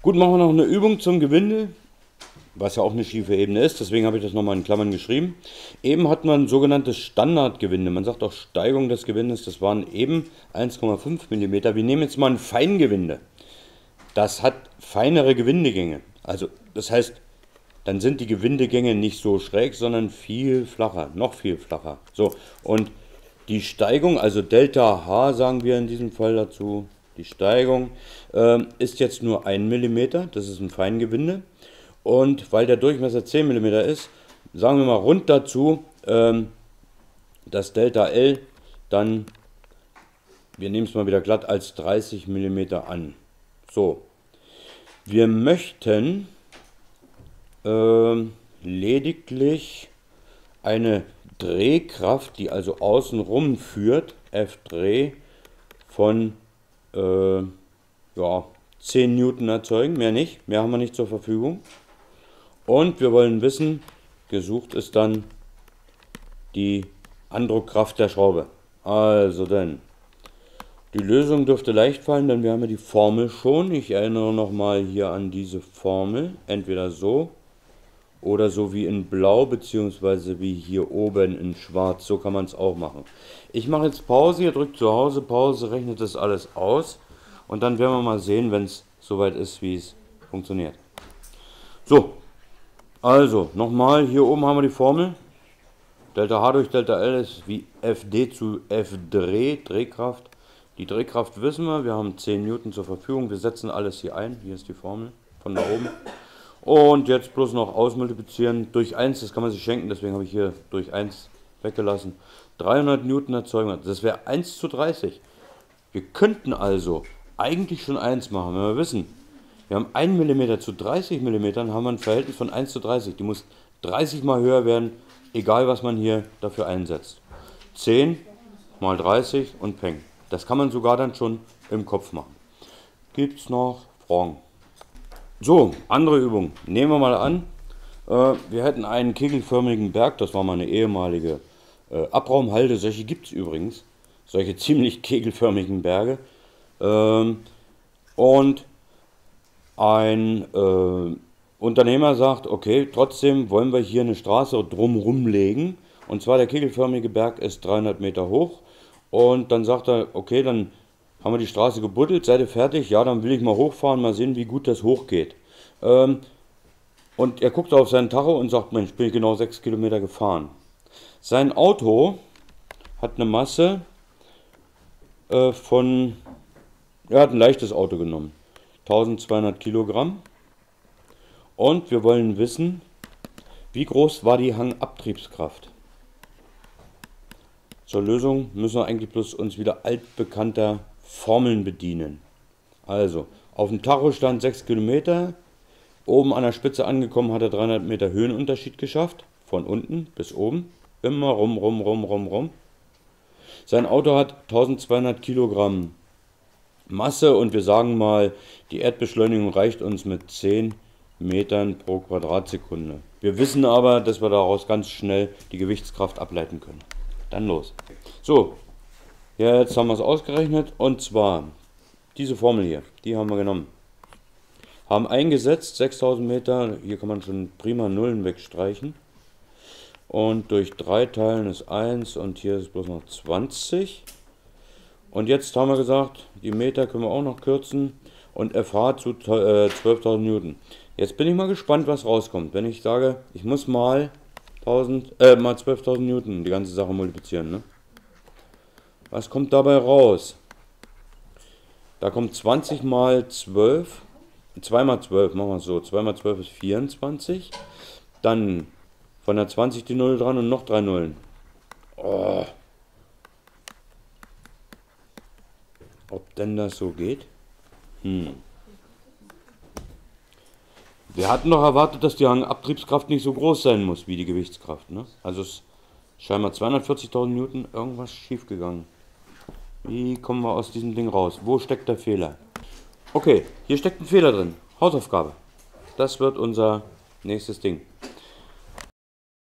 Gut, machen wir noch eine Übung zum Gewinde, was ja auch eine schiefe Ebene ist, deswegen habe ich das nochmal in Klammern geschrieben. Eben hat man ein sogenanntes Standardgewinde, man sagt auch Steigung des Gewindes, das waren eben 1,5 mm. Wir nehmen jetzt mal ein Feingewinde. Das hat feinere Gewindegänge, also das heißt, dann sind die Gewindegänge nicht so schräg, sondern viel flacher, noch viel flacher. So, und die Steigung, also Delta H sagen wir in diesem Fall dazu, die Steigung ist jetzt nur 1 mm, das ist ein Feingewinde. Und weil der Durchmesser 10 mm ist, sagen wir mal rund dazu, das Delta L dann, wir nehmen es mal wieder glatt, als 30 mm an. So, wir möchten lediglich eine Drehkraft, die also außenrum führt, F-Dreh, von ja, 10 Newton erzeugen, mehr nicht, mehr haben wir nicht zur Verfügung. Und wir wollen wissen, gesucht ist dann die Andruckkraft der Schraube. Also denn, die Lösung dürfte leicht fallen, denn wir haben ja die Formel schon. Ich erinnere nochmal hier an diese Formel, entweder so oder so wie in blau, beziehungsweise wie hier oben in schwarz. So kann man es auch machen. Ich mache jetzt Pause, ihr drückt zu Hause Pause, rechnet das alles aus. Und dann werden wir mal sehen, wenn es soweit ist, wie es funktioniert. So, also nochmal, hier oben haben wir die Formel. Delta H durch Delta L ist wie Fd zu F-Dreh, Drehkraft. Die Drehkraft wissen wir haben 10 Newton zur Verfügung. Wir setzen alles hier ein. Hier ist die Formel von da oben. Und jetzt bloß noch ausmultiplizieren durch 1, das kann man sich schenken, deswegen habe ich hier durch 1 weggelassen. 300 Newton erzeugen, das wäre 1 zu 30. Wir könnten also eigentlich schon 1 machen, wenn wir wissen, wir haben 1 mm zu 30 mm, haben wir ein Verhältnis von 1 zu 30. Die muss 30 mal höher werden, egal was man hier dafür einsetzt. 10 mal 30 und peng. Das kann man sogar dann schon im Kopf machen. Gibt es noch Fragen? So, andere Übung. Nehmen wir mal an, wir hätten einen kegelförmigen Berg, das war mal eine ehemalige Abraumhalde, solche gibt es übrigens, solche ziemlich kegelförmigen Berge. Und ein Unternehmer sagt, okay, trotzdem wollen wir hier eine Straße drumherum legen. Und zwar der kegelförmige Berg ist 300 Meter hoch. Und dann sagt er, okay, dann haben wir die Straße gebuddelt, seid ihr fertig? Ja, dann will ich mal hochfahren, mal sehen, wie gut das hochgeht. Und er guckt auf seinen Tacho und sagt, Mensch, bin ich genau 6 Kilometer gefahren. Sein Auto hat eine Masse von, er hat ein leichtes Auto genommen, 1200 Kilogramm. Und wir wollen wissen, wie groß war die Hangabtriebskraft. Zur Lösung müssen wir eigentlich bloß uns wieder altbekannter Formeln bedienen. Also, auf dem Tacho stand 6 Kilometer, oben an der Spitze angekommen hat er 300 Meter Höhenunterschied geschafft, von unten bis oben, immer rum. Sein Auto hat 1200 Kilogramm Masse und wir sagen mal, die Erdbeschleunigung reicht uns mit 10 Metern pro Quadratsekunde. Wir wissen aber, dass wir daraus ganz schnell die Gewichtskraft ableiten können. Dann los. So, jetzt haben wir es ausgerechnet und zwar diese Formel hier, die haben wir genommen. Haben eingesetzt, 6000 Meter, hier kann man schon prima Nullen wegstreichen. Und durch 3 teilen ist 1 und hier ist bloß noch 20. Und jetzt haben wir gesagt, die Meter können wir auch noch kürzen und FH zu 12.000 Newton. Jetzt bin ich mal gespannt, was rauskommt, wenn ich sage, ich muss mal 12.000 Newton die ganze Sache multiplizieren. Ne? Was kommt dabei raus? Da kommt 20 mal 12, 2 mal 12, machen wir es so, 2 mal 12 ist 24. Dann von der 20 die 0 dran und noch 3 Nullen. Oh. Ob denn das so geht? Wir hatten doch erwartet, dass die Hangabtriebskraft nicht so groß sein muss wie die Gewichtskraft. Ne? Also es ist scheinbar 240.000 Newton, irgendwas schief gegangen. Wie kommen wir aus diesem Ding raus? Wo steckt der Fehler? Okay, hier steckt ein Fehler drin. Hausaufgabe. Das wird unser nächstes Ding.